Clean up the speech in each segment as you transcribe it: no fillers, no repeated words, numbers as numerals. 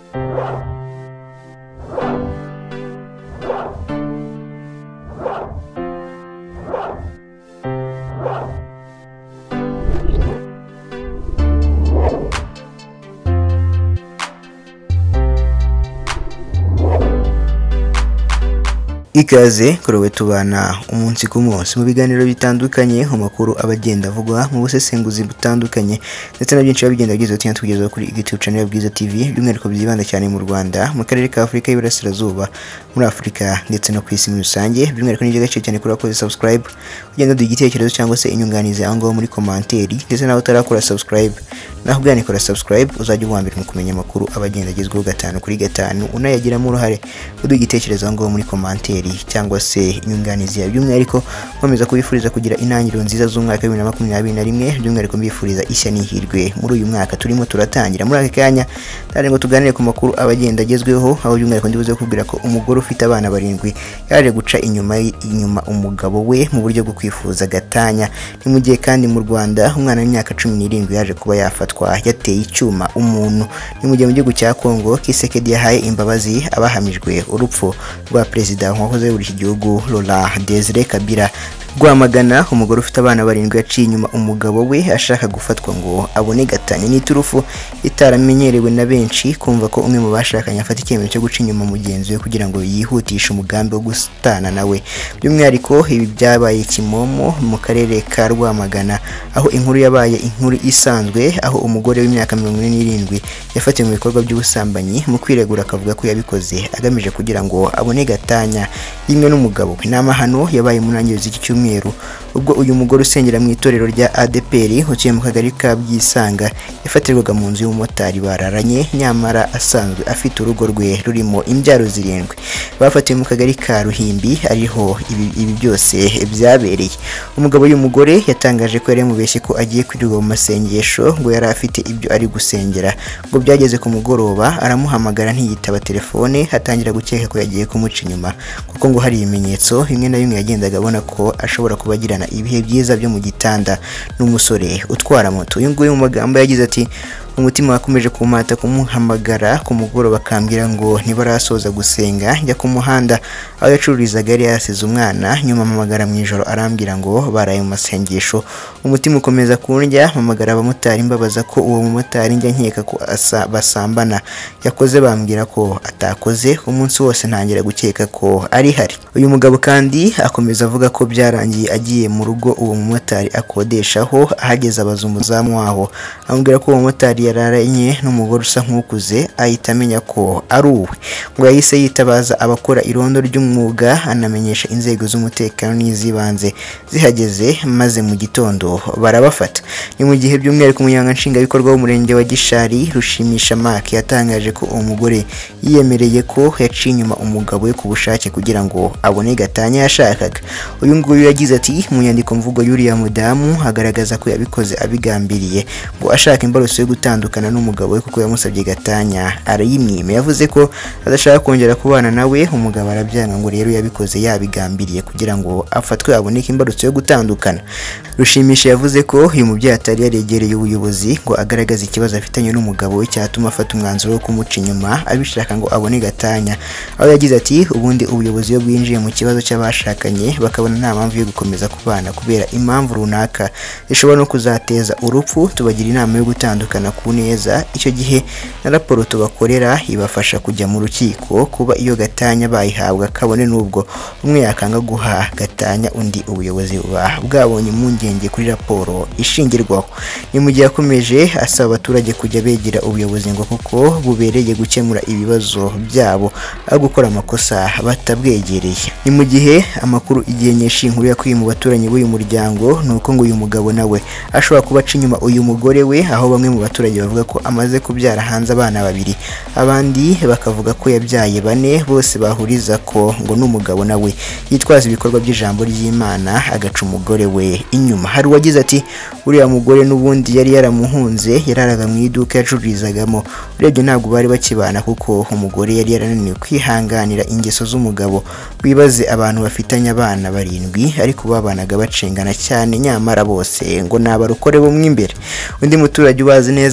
Ikaze kurowe tubana umunsi ku munsi mu biganiro bitandukanye mu makuru abagenda avugwa mu busesenguzi butandukanye ndetse na byinshi babigenda bigize tugeza kuri YouTube channel Bwiza TV by'umwihariko byibanda cyane mu Rwanda mu karere ka Afrika y'Iburasirazuba muri Afrika ndetse no ku isi muri rusange by'umwihariko n'ibyo gace cyane kuri akoze subscribe ugenda duha igitekerezo cyangwa se inyunganizi aho ngaho muri komanteri ndetse nawe utarakora subscribe naho bwani kora subscribe uzajya uwambere mu kumenya amakuru abagenda agezweho 5 kuri 5 unayagiramo uruhare uduha igitekerezo aho ngaho muri komanteri cyangwa se inyunganizi by'umwihariko nkomeza kubifuriza kugira intangiriro nziza z'umwaka wa 2021 by'umwihariko mbifuriza ishya n'ihirwe muri uyu mwaka turimo turatangira muri aka kanya ngo tuganire ku makuru abagenda agezweho aho by'umwihariko ndibuze kubwira ko umugore ufite abana 7 yaje guca inyuma umugabo we mu buryo bwo kwifuza gatanya ni mu gihe kandi mu Rwanda umwana w'imyaka 17 yaje kuba yafatwa yateye icyuma umuntu ni mu gihe mu gihugu cya Kongo Kisekedi yahaye imbabazi abahamijwe urupfu rwa president wahoze muri iki gihugu Laurent Desire Kabila Guhamagara umugore ufite abana 7 yaciye inyuma umugabo we ashaka gufatwa ngo abone gatanya n'iturufu itaramenyerewe na benshi kumva ko umwe mu bashakanye afata icyemezo cyo guca inyuma mugenzi we kugira ngo yihutishe umugambi wo gustana nawe by'umwihariko ibi byabaye Kimomo mu karere ka Rwamagana aho inkuru yabaye inkuru isanzwe aho umugore w'imyaka 47 yafatiwe mu bikorwa by'ubusambanyi mu kwiregura akavuga ko yabikoze agamije kugira ngo abone gatanya imwe n'umugabo n'amahano yabaye mu ntangiriro z'iki cyumweru ubwo uyu mugore usengera mu itorero rya ADPR uciye mu kagari ka Byisanga yafatirwaga mu nzu y'umumotari bararanye nyamara asanzwe afite urugo rwe rurimo imbyaro 7 bafatiwe mu kagari ka Ruhimbi ariho ibi byose byabereye umugabo y'umugore yatangaje ko yari mubeshye ko agiye kwirirwa mu masengesho ngo yari afite ibyo ari gusengera ngo byageze ku mugoroba aramuhamagara ntiyitaba telefone hatangira gukeka ko yagiye kumuca inyuma kuko ngo hari ibimenyetso bimwe na bimwe yagendaga abona ko ashobora kubagirana ibihe byiza byo mu gitanda n'umusore utwara moto uyu nguyu mu magambo yagize ati umutima wakomeje kumata kumuhamagara ku mugoroba bakambwira ngo ntibarasoza gusenga njya ku muhanda aho yacururizaga yari yasize umwana nyuma mpamagara mu ijoro arambwira ngo baraye mu masengesho umutima ukomeza kundya mpamagara abamotari mbabaza ko uwo mumotari njya nkeka ko basambana yakoze bambwira ko atakoze umunsi wose ntangira gukeka ko ari hari uyu mugabo kandi akomeza avuga ko byarangiye agiye mu rugo uwo mumotari akodeshaho ahageze abaza umuzamu waho amubwira ko uwo mumotari yararanye n'umugore usa nk'ukuze ahita amenya ko ari uwe ngo yahise yitabaza abakora irondo ry'umwuga anamenyesha inzego z'umutekano n'izibanze zihageze maze mu gitondo barabafata ni mu gihe by'umwihariko umunyamabanga nshingwabikorwa w'umurenge wa Gishari Rushimisha Mark yatangaje ko umugore yiyemereye ko yaciye inyuma umugabo we ku bushake kugira ngo abone gatanya yashakaga uyu nguyu yagize ati mu nyandiko mvugo y'uriya mudamu agaragaza ko yabikoze abigambiriye ngo ashaka imbarutso yo gutandukana n'umugabo we kuko yamusabye gatanya arayimwime yavuze ko adashaka kongera kubana nawe umugabo arabyanga ngo rero yabikoze yabigambiriye kugira ngo afatwe aboneke imbarutso yo gutandukana Rushimisha yavuze ko uyu mubyeyi atari yaregereye ubuyobozi ngo agaragaza ikibazo afitanye n'umugabo we cyatuma afata umwanzuro wo kumuca inyuma abishaka ngo abone gatanya aho yagize ati ubundi ubuyobozi iyo bwinjiye mu kibazo cy'abashakanye bakabona nta mpamvu yo gukomeza kubana kubera impamvu runaka ishobora no kuzateza urupfu tubagira inama yo gutandukana ku neza icyo gihe na raporo tubakorera ibafasha kujya mu rukiko kuba iyo gatanya bayihabwa kabone n'ubwo umwe yakanga guha gatanya undi ubuyobozi bwabonye impungenge kuri raporo ishingirwaho ni mu gihe yakomeje asaba abaturage kujya begera ubuyobozi ngo kuko bubereye gukemura ibibazo byabo aho gukora amakosa batabwegereye ni mu gihe amakuru igihe nyinshi inkuru yakuye mu baturanyi b'uyu muryango nuko ngo uyu mugabo nawe ashobora kuba aca inyuma uyu mugore we aho bamwe mu baturage bavuga ko amaze kubyara hanze abana 2 abandi bakavuga ko yabyaye 4 bose bahuriza ko ngo n'umugabo nawe yitwaza ibikorwa by'ijambo ry'Imana agaca umugore we inyuma hari uwagize ati uriya mugore n'ubundi yari yaramuhunze yararaga mu iduka yacururizagamo urebye ntabwo bari bakibana kuko umugore yari yarananiwe kwihanganira ingeso z'umugabo wibaze abantu bafitanye abana 7 ariko babanaga bacengana cyane nyamara bose ngo nabarukore bo mwimbere undi muturage ubazi neza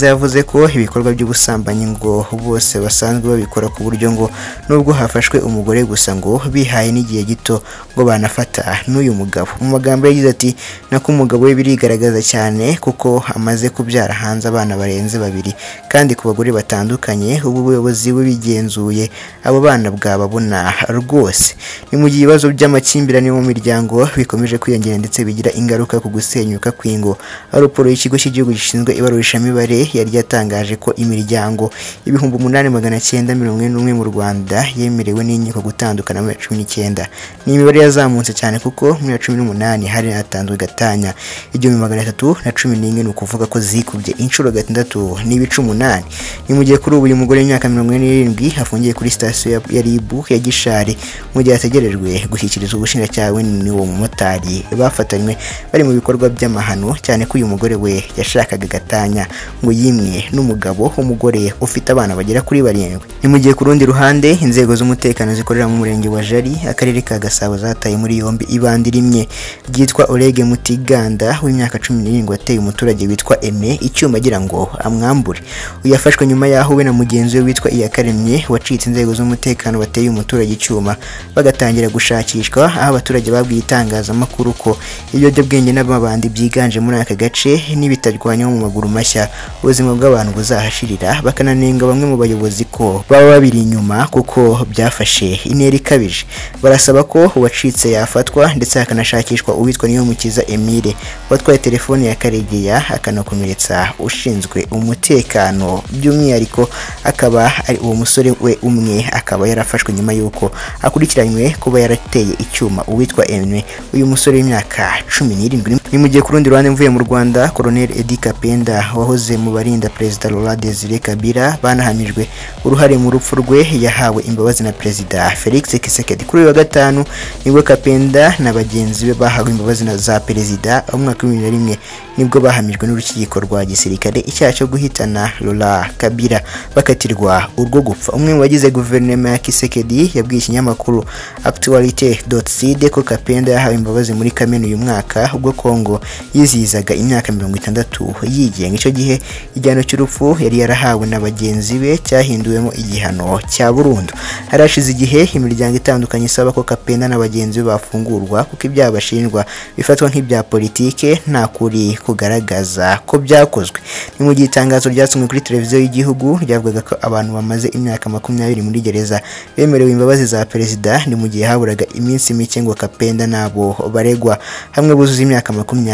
Kayonza yavuze ko ibikorwa by'ubusambanyi ngo bose basanzwe babikora ku buryo ngo nubwo hafashwe umugore gusa ngo bihaye n'igihe gito ngo banafata n'uyu mugabo. Mu magambo yagize ati nako umugabo we birigaragaza cyane kuko amaze kubyara hanze abana barenze 2 kandi ku bagore batandukanye. Ubu buyobozi bubigenzuye abo bana bwababona rwose. Ni mu gihe ibibazo by'amakimbirane mu miryango bikomeje kwiyongera ndetse bigira ingaruka ku gusenyuka kw'ingo. Raporo y'ikigo cy'igihugu gishinzwe ibarurishamibare yari yatangaje ko imiryango 8941 mu Rwanda yemerewe n'inkiko gutandukana muri 2019. Ni imibare yazamutse cyane kuko muri 2018 hari hatanzwe gatanya 1311, ni ukuvuga ko zikubye inshuro 6 n'ibice 8. Ni mu gihe kuri ubu uyu mugore w'imyaka 47 afungiye kuri station ya Ribu ya Gishari mu gihe ategerejwe gushyikirizwa ubushinjacyaha n'uwo mumotari bafatanywe bari mu bikorwa by'amahano, cyane ko uyu mugore we yashakaga gatanya ngo yimwe n'umugabo umugore ufite abana bagera kuri 7. Ni mu gihe ku rundi ruhande inzego z'umutekano zikorera mu murenge wa Jari akarere ka Gasabo zataye muri yombi ibandi rimwe ryitwa Orege Mutiganda w'imyaka 17 wateye umuturage witwa Eme icyuma agira ngo amwambure. Uyafashwe nyuma yaho we na mugenzi we witwa Iyakaremye wacitse inzego z'umutekano bateye umuturage icyuma bagatangira gushakishwa, aho abaturage babwiye itangazamakuru ko ibiyobyabwenge n'ababandi byiganje muri aka gace n'ibitarwanya mu maguru mashya ubuzima bw'abantu buzahashirira, bakananenga bamwe mu bayobozi ko baba babiri inyuma kuko byafashe intera ikabije. Barasaba ko uwacitse yafatwa ndetse hakanashakishwa uwitwa Niyomukiza Emile watwaye telefone ya Karegeya akanakomeretsa ushinzwe umutekano, by'umwihariko akaba ari uwo musore we umwe akaba yarafashwe nyuma yuko akurikiranywe kuba yarateye icyuma uwitwa Emile uyu musore w'imyaka 17. Ni mu gihe ku rundi ruhande mvuye mu Rwanda Colonel Edi Kapenda wahoze mu barinda Perezida Laurent Desire Kabila banahamijwe uruhare mu rupfu rwe yahawe imbabazi na Perezida Felix Tshisekedi. Kuri uyu wa gatanu nibwo Kapenda na bagenzi be bahawe imbabazi na za Perezida mu mwaka wa 2001 nibwo bahamijwe n'urukiko rwa gisirikare icyaha cyo guhitana Laurent Kabila bakatirwa urwo gupfa. Umwe mu bagize guverinoma ya Tshisekedi yabwiye ikinyamakuru Actualité.cd ko Kapenda yahawe imbabazi muri Kamena uyu mwaka ubwo Kongo yizihizaga imyaka 60 yigenga. Icyo gihe igihano cy'urupfu yari yarahawe na bagenzi be cyahinduwemo igihano cya burundu. Harashize igihe imiryango itandukanye isaba ko Kapenda na bagenzi be bafungurwa kuko ibyaha bashinjwa bifatwa nk'ibya politike nta kuri kugaragaza ko byakozwe. Ni mu gihe itangazo ryasomwe kuri televiziyo y'igihugu ryavugaga ko abantu bamaze imyaka 20 muri gereza bemerewe imbabazi za Perezida, ni mu gihe haburaga iminsi mike ngo Kapenda nabo baregwa hamwe buzuza imyaka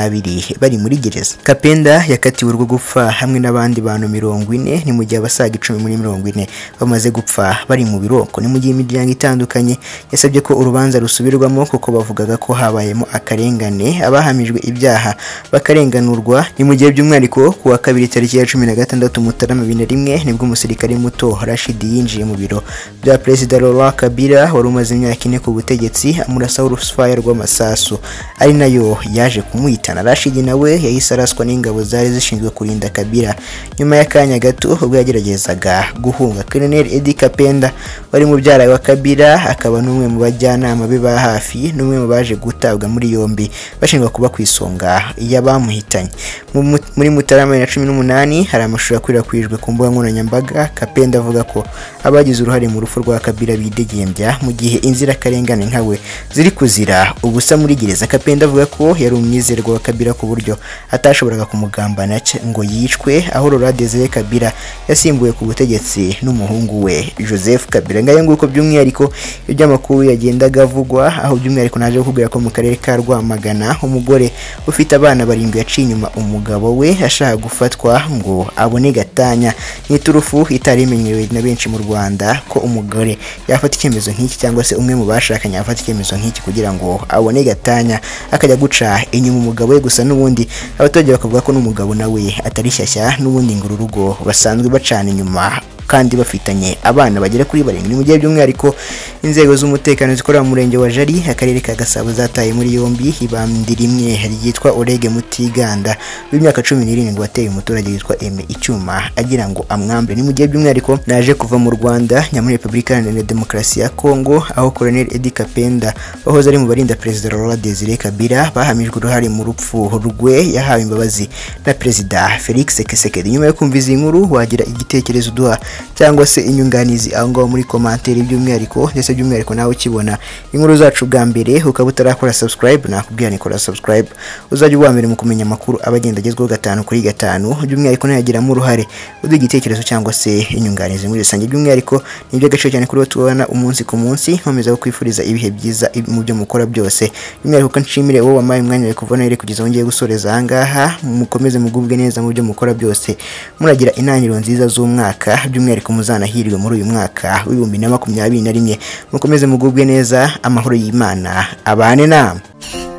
20 bari muri gereza. Kapenda yakatiwe urwo gupfa hamwe n'abandi bantu 40, ni mu gihe abasaga 10 muri 40 bamaze gupfa bari mu biroko. Ni mu gihe imiryango itandukanye yasabye ko urubanza rusubirwamo kuko bavugaga ko habayemo akarengane, abahamijwe ibyaha bakarenganurwa. Ni mu gihe by'umwihariko ku wa 2 tariki ya 16 Mutarama 2001 nibwo umusirikare muto Rashid yinjiye mu biro bya Perezida Laurent Kabila wari umaze imyaka 4 ku butegetsi amurasa urusfire rw'amasasu ari nayo yaje kumuhitana. Rashid nawe yahise araswa n'ingabo zari zishinzwe kurinda Kabila nyuma y'akanya gato ubwo yageragezaga guhunga. Colonel Edi Kapenda wari mu byara wa Kabila akaba n'umwe mu bajyanama be ba hafi n'umwe mu baje gutabwa muri yombi bashinjwa kuba kwisonga y'abamuhitanye. Muri Mutarama 2018 hari amashusho yakwirakwijwe ku mbuga nkoranyambaga Kapenda avuga ko abagize uruhare mu rupfu rwa Kabila bidegembya mu gihe inzirakarengane nkawe ziri kuzira ubusa muri gereza. Kapenda avuga ko yari umwizerwa wa Kabila ku buryo atashoboraga kumugambana ngo yicwe, aho Laurent Desire Kabila yasimbuye ku butegetsi n'umuhungu we Joseph Kabila. Ngaye nguko by'umwihariko iby'amakuru yagendaga avugwa, aho by'umwihariko naje kukubwira ko mu karere ka Rwamagana umugore ufite abana 7 yaciye inyuma umugabo we ashaka gufatwa ngo abone gatanya. Ni turufu itari imenyerewe na benshi mu Rwanda ko umugore yafata icyemezo nk'iki cyangwa se umwe mu bashakanye yafata icyemezo nk'iki kugira ngo abone gatanya akajya guca inyuma umugabo we. Gusa n'ubundi abaturage bakavuga ko n'umugabo nawe atari shyashya, n'ubundi ngo urugo basanzwe bacana inyuma kandi bafitanye abana bagera kuri 7 mu gihe by'umwihariko inzego z'umutekano zikorera mu murenge wa Jari akarere ka Gasabo zataye muri yombi ibandi rimwe ryitwa Orege Mutiganda w'imyaka 17 wateye umuturage witwa icyuma agira ngo amwambre. Ni mu gihe by'umwihariko naje kuva mu Rwanda nyamuri Republika Iharanira Demokarasi ya Kongo aho Colonel Edi Kapenda wahoze ari mu barinda President Laurent Desire Kabila bahamijwe uruhare mu rupfu rwe yahawe imbabazi na President Felix Tshisekedi. Nyuma yo kumva izi nkuru wagira igitekerezo duha cyangwa se inyunganizi aho ngaho muri commentaire by'umwihariko ndetse by'umwihariko nawe ukibona inkuru zacu bwa mbere ukaba utarakora subscribe nakubwira ni kora subscribe uzajya ubambere mu kumenya makuru abagenda agezweho 5 kuri 5 by'umwihariko nayagiramo uruhare uduha igitekerezo cyangwa se inyunganizi muri rusange. By'umwihariko ni iby'agaciro cyane kuri tubona umunsi ku munsi nkomeza kwifuriza ibihe byiza mu byo mukora byose. By'umwihariko nshimire wowe wamaye umwanya wo kuvana ere kugeza ngiye gusoreza ahangaha mukomeze mugubwe neza mu byo mukora byose muragira intangiriro nziza z'umwaka by'umwihariko muzanahirwe muri uyu mwaka w'2021 mukomeze mugubwe neza amahoro y'Imana abane namwe.